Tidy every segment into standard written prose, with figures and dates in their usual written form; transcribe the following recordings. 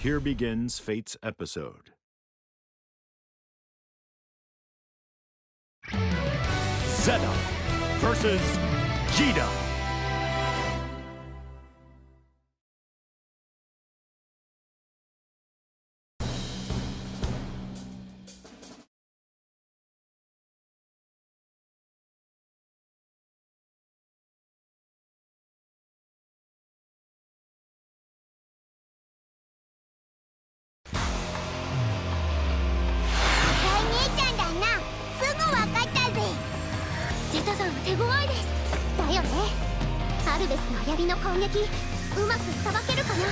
Here begins Fate's episode. Zeta versus Jita. 手強いです。だよね。アルベスの槍の攻撃うまくさばけるかな。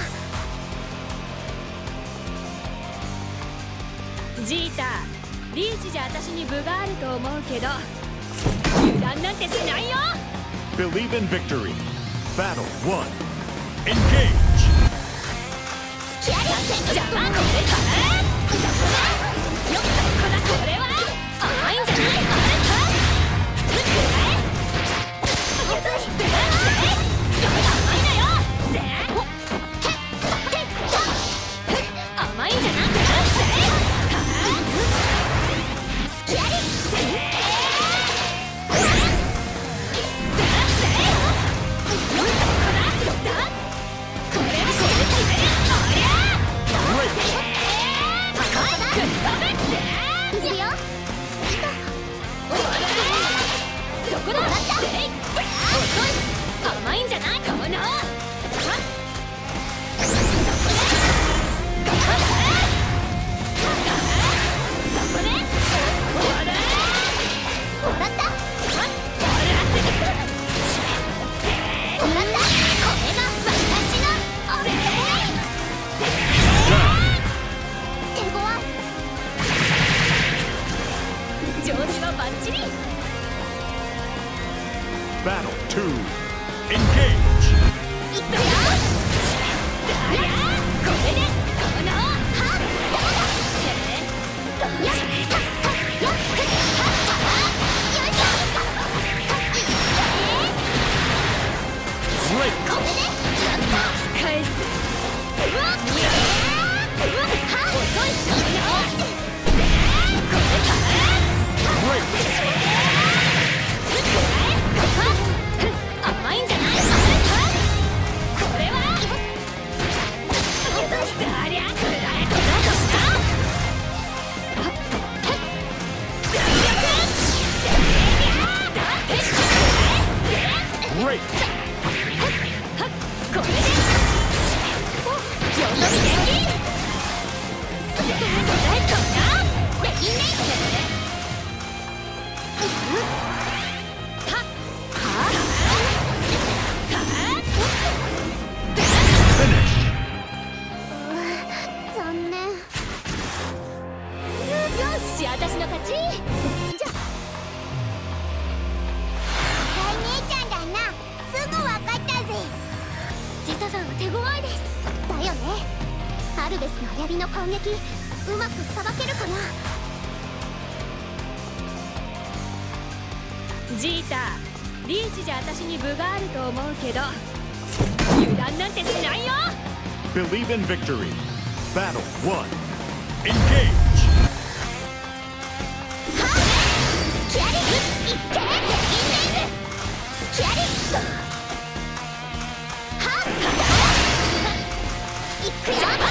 ジータ、リーチじゃ私に分があると思うけど油断なんてしないよ。 Believe in victory. Battle 1. Engage. 邪魔これかな。よっこれは甘いんじゃない。甘いんじゃない。甘いんじゃないかもな。 Battle 2. Engage. 甘いんじゃない。これはだりゃくらえとだとした Great. これでよそ見できる。残念。よし、私の勝ち。じゃ大姉ちゃんだな。すぐ分かったぜ。ジタさんは手強いです。だよね。アルベスの槍の攻撃うまくさばけるかな。 ジータ、リーチじゃ私に分があると思うけど油断なんてしないよ。 Believe in victory. Battle 1. Engage. スキャリいってスキャリいくよ。なんのもら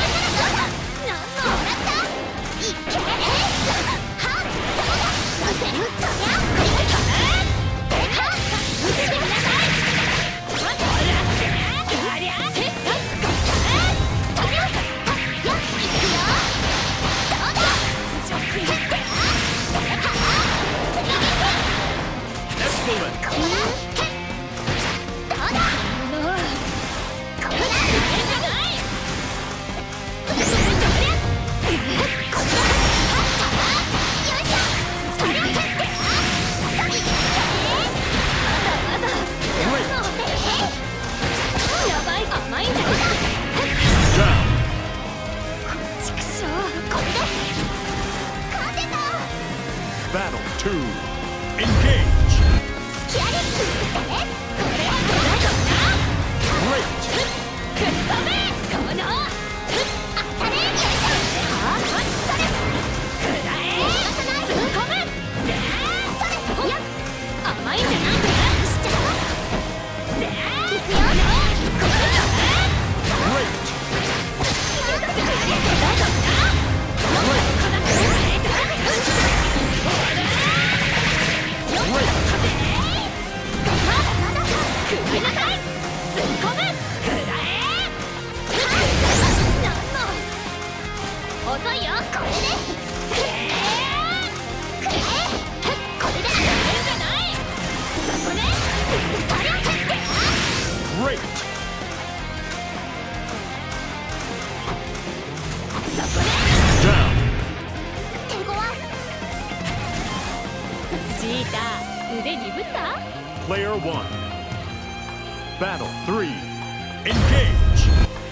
ったいけ Player 1. Battle 3. Engage!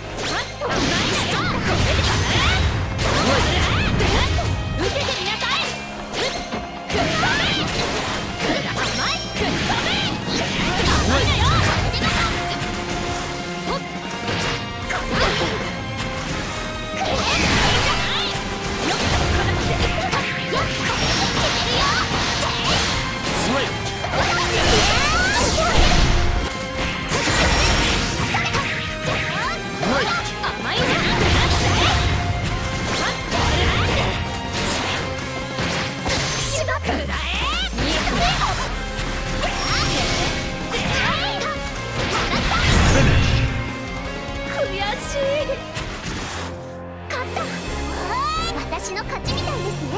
私の勝ちみたいですね。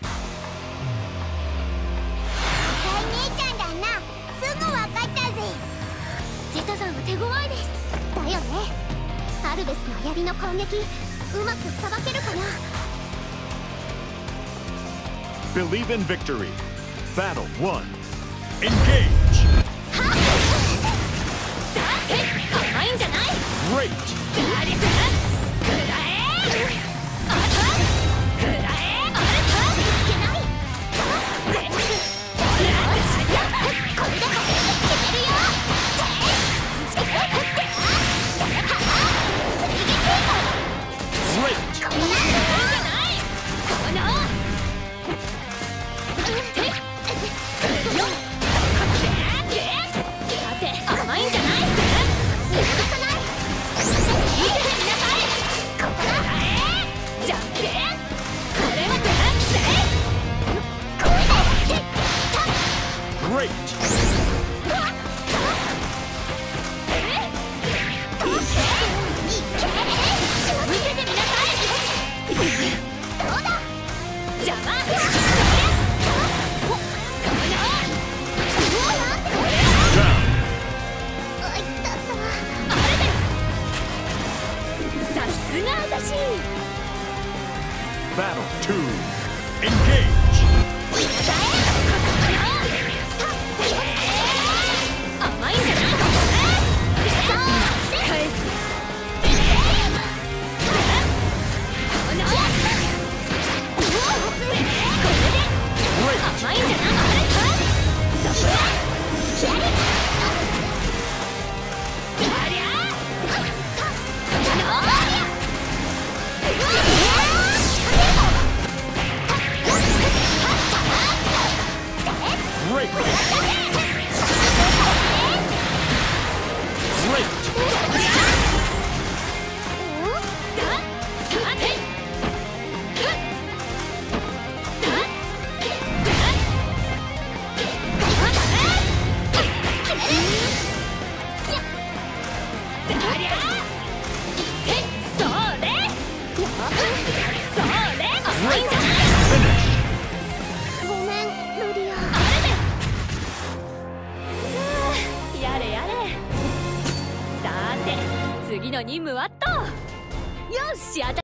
大姉ちゃんだな。すぐ分かったぜ。ゼタさんは手強いです。だよね。アルベスの槍の攻撃うまくさばけるかな。 Believe in victory. Battle 1. Engage! 甘いんじゃない。 Great! Battle 2. Engage! 甘いんじゃない。返す。甘いんじゃない。 Great! Finish! ごめんルディア。 やれやれ。さーて次の任務はっと。よし、